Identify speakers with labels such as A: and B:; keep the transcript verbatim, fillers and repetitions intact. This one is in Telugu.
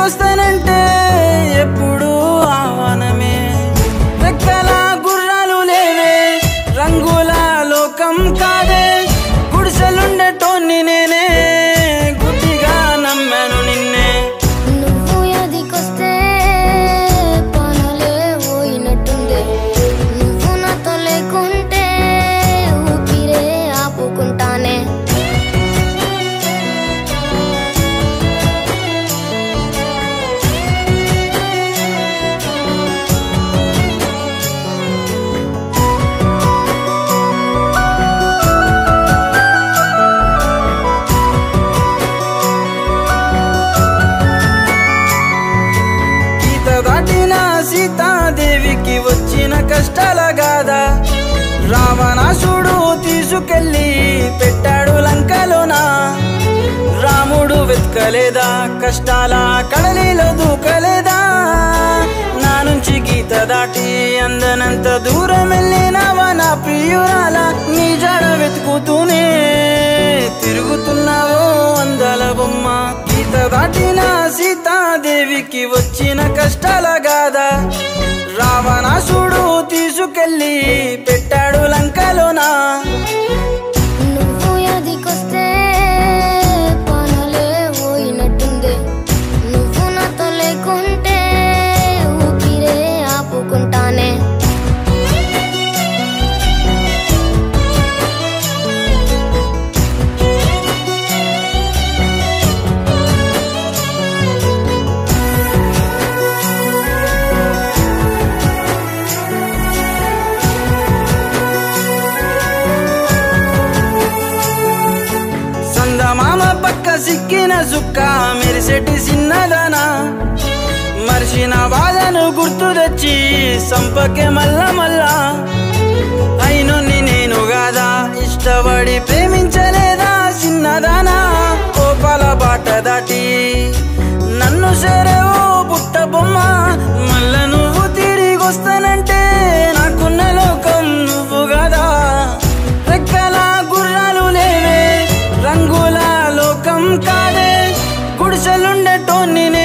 A: వస్తానంటే ఎప్పుడు ఆహ్వానమే రెక్కల గుర్రాలు లేవే రంగుల లోకం కాదే గుడిసెలుండేటోన్ని నేనే గుడ్డిగా నమ్మాను నిన్నే
B: నువ్వు ఎదికొస్తే పనులే పోయినట్టుంది నువ్వు నాతో లేకుంటే ఊపిరే ఆపుకుంటానే
A: దాటిన సీతాదేవికి వచ్చిన కష్టాల గాదా రావణాసుడు తీసుకెళ్ళి పెట్టాడు లంకలోనా రాముడు వెతకలేదా కష్టాల కడలిలో దూకలేదా నా నుంచి గీత దాటి అందనంత దూరం వెళ్ళినావా నా ప్రియురాల నీ జడ వెతుకుతూనే తిరుగుతున్నావో అందాల బొమ్మ గీత దాటిన సీతాదేవికి వచ్చిన కష్టాల గాదా రావణాసుడు తీసుకెళ్ళి పెట్టాడు లంకలోనా
B: నువ్వు ఎదికొస్తే పనులే పోయినట్టుంది నువ్వు నాతో లేకుంటే ఊపిరే ఆపుకుంటానే మామ పక్క సిక్కిన సుక్క మెరిసెటి చిన్నదనా మర్చిన బాధను గుర్తు తెచ్చి సంపకే మల్ల మల్లా అయినొన్ని నేను గాదా ఇష్టపడి ప్రేమించలేదా చిన్నదానా కోపాల బాట దాటి నన్ను చేరేవో పుట్ట బొమ్మ మల్ల నువ్వు తిరిగి వస్తానంటే నాకున్న లోకం నువ్వు గదా రెక్కల గుర్రాలు లేవే రంగుల లోకం కాదే గుడిసెలుండేటోన్ని